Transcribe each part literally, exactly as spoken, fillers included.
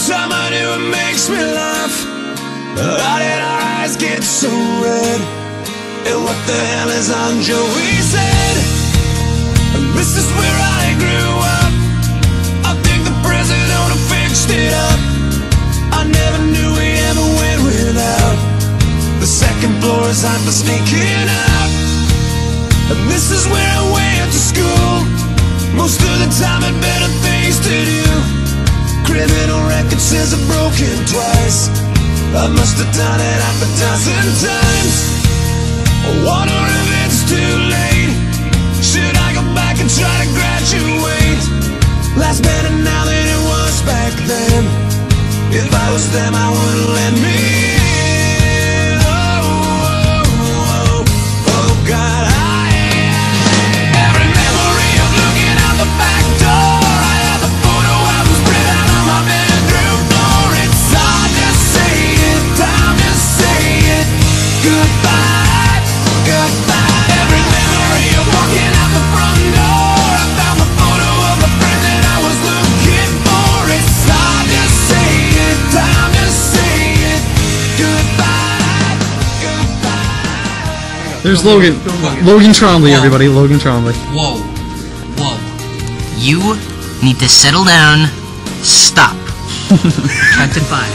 time I do, it makes me laugh. How did our eyes get so red? And what the hell is on Joey's head? This is where I grew up. I think the president fixed it up. I never knew we ever went without. The second floor is hot for sneaking out. And this is where I went to school. Most of the time had better things to do. Criminal record says I've broken twice. I must have done it half a dozen times. I wonder if it's too late. Should I go back and try to graduate? Life's better now than it was back then. If I was them, I wouldn't let me in. Oh, oh, oh, oh God, I every memory of looking out the back door. I have the photo album spread out on my bedroom floor. It's hard to say it, time to say it. Goodbye, goodbye. Every memory of walking out the front door. I found the photo of the friend that I was looking for. It's hard to say it, time to say it. Goodbye, goodbye. There's Logan. Logan Trombley, everybody. Logan Trombley. Whoa. Whoa. You need to settle down. Stop. Count to five.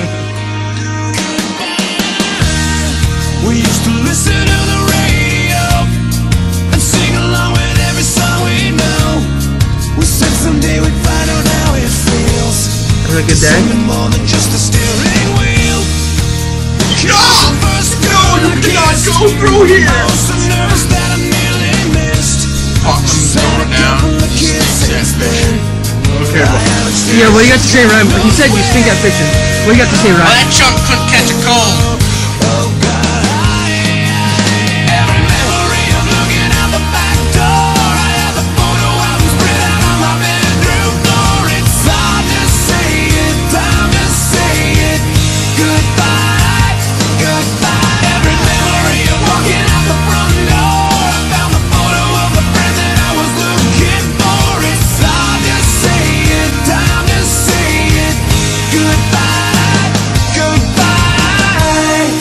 We used to listen to the radio and sing along with every song we know. We said someday we'd find out how it feels. Have a good day. Something more than just a steering wheel. No! No, you cannot go through here! I was so nervous that I nearly missed. Fuck, I'm going down. Since then, Okay. Yeah, what do you got to say, Ryan? He said you stink at fishing. What do you got to say, Well, Ryan? that chump couldn't catch a cold. oh God, I every memory of looking out the back door. I have the photo album spread out on my bedroom floor. It's hard to say it, time to say it. Goodbye, goodbye. Every memory of walking out the front door. I found the photo of the friend that I was looking for. It's hard to say it, time to say it. Goodbye, goodbye.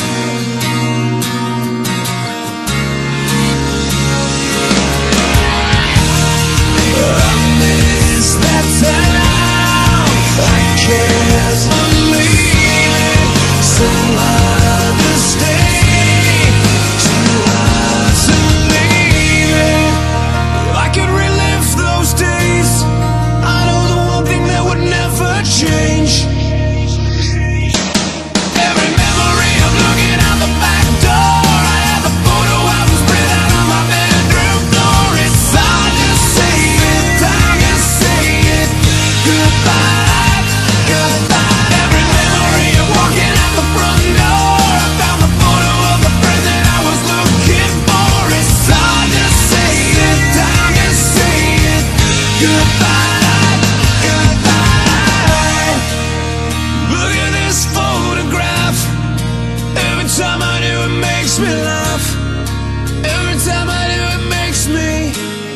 I miss that town. I can't believe it. So hard to stay, too hard to leave it. If I could relive those days, I know the one thing that would never change. Every memory of looking out the back door. I have the photo album spread out on my bedroom floor. It's hard to say it, time to say it. Goodbye, goodbye. Every memory of walking out the front door. I found the photo of the friend that I was looking for. It's hard to say it, time to say it. Goodbye, goodbye. Look at this photograph. Every time I do, it makes me laugh. Every time I do, it makes me.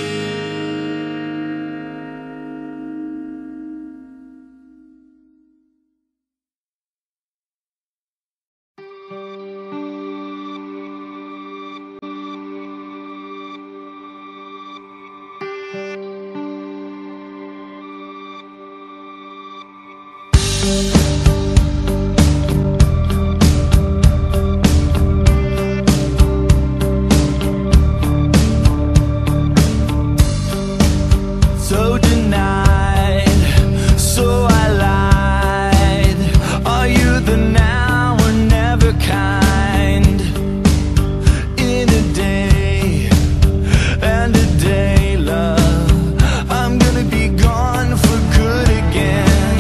So denied, so I lied. Are you the now or never kind? In a day and a day, love, I'm gonna be gone for good again.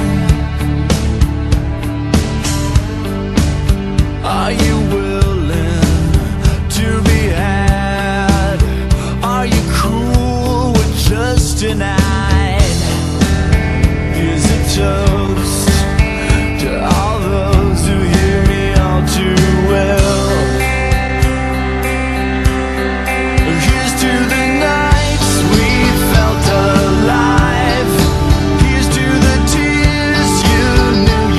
Are you willing to be had? Are you cool with just tonight? Here's a toast to all those who hear me all too well. Here's to the nights we felt alive. Here's to the tears you knew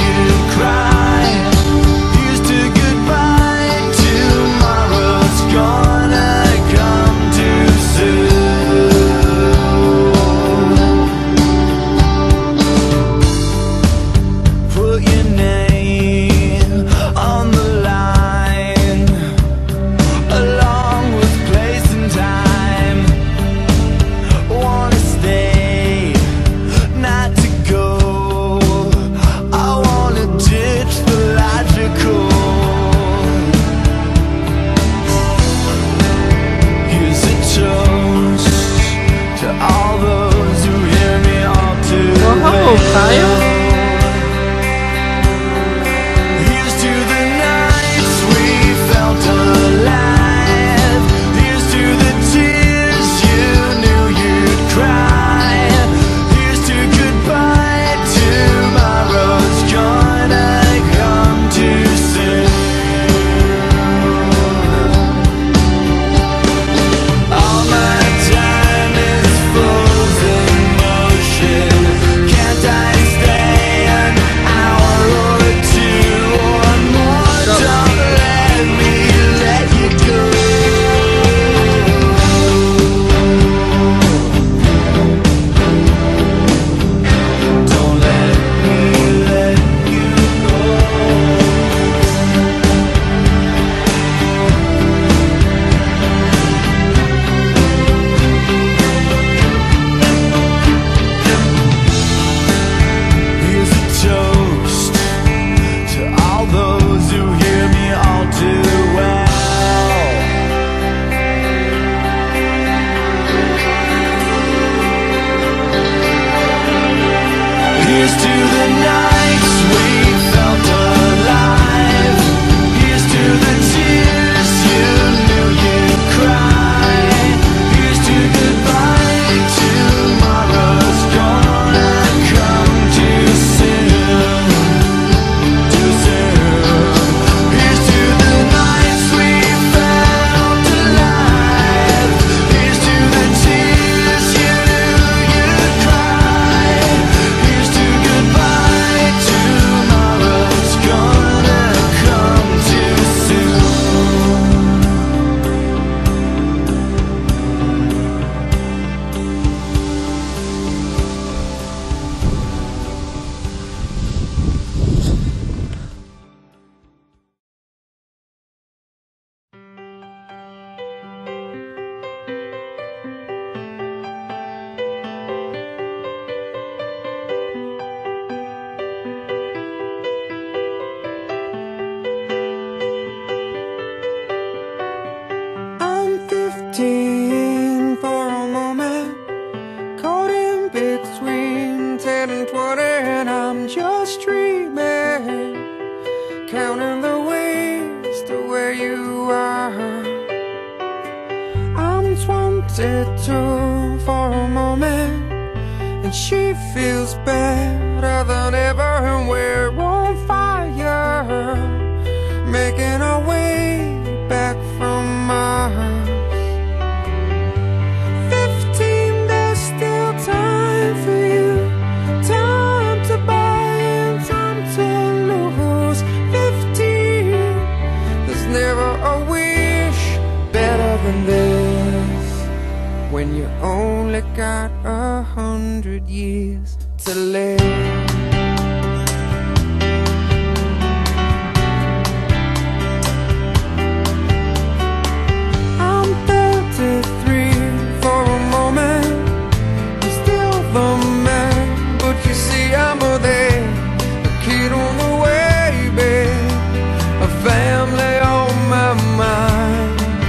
twenty-two for a moment, and she feels better than ever, and we're on fire, making our way back from Mars. Fifteen, there's still time for you, time to buy and time to lose. Fifteen, there's never a wish better than this, when you only got a hundred years to live. I'm thirty-three for a moment, I'm still the man, but you see I'm a there, a kid on the way, babe, a family on my mind.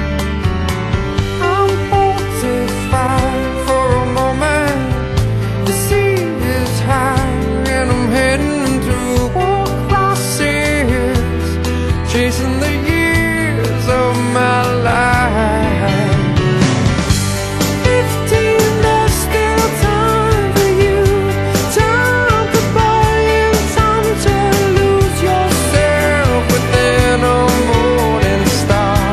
Chasing the years of my life. Fifteen, there's still time for you, time to buy and time to lose yourself within a morning star.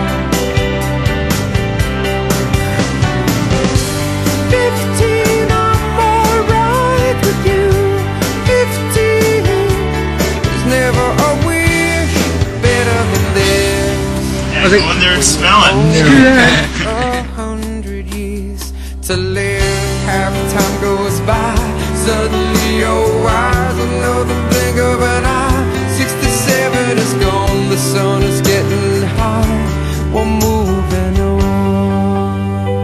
Fifteen, I'm alright with you. Fifteen, there's never a Yeah, go in there and smell it. A hundred years to live, half time goes by, suddenly you're wise, another blink of an eye. Sixty-seven is gone, the sun is getting high, we're moving on.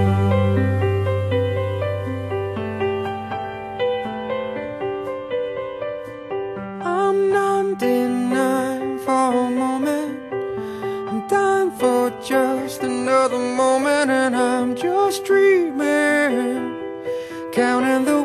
I'm ninety-nine for a moment, I'm dying for just another moment, and I'm just dreaming, counting the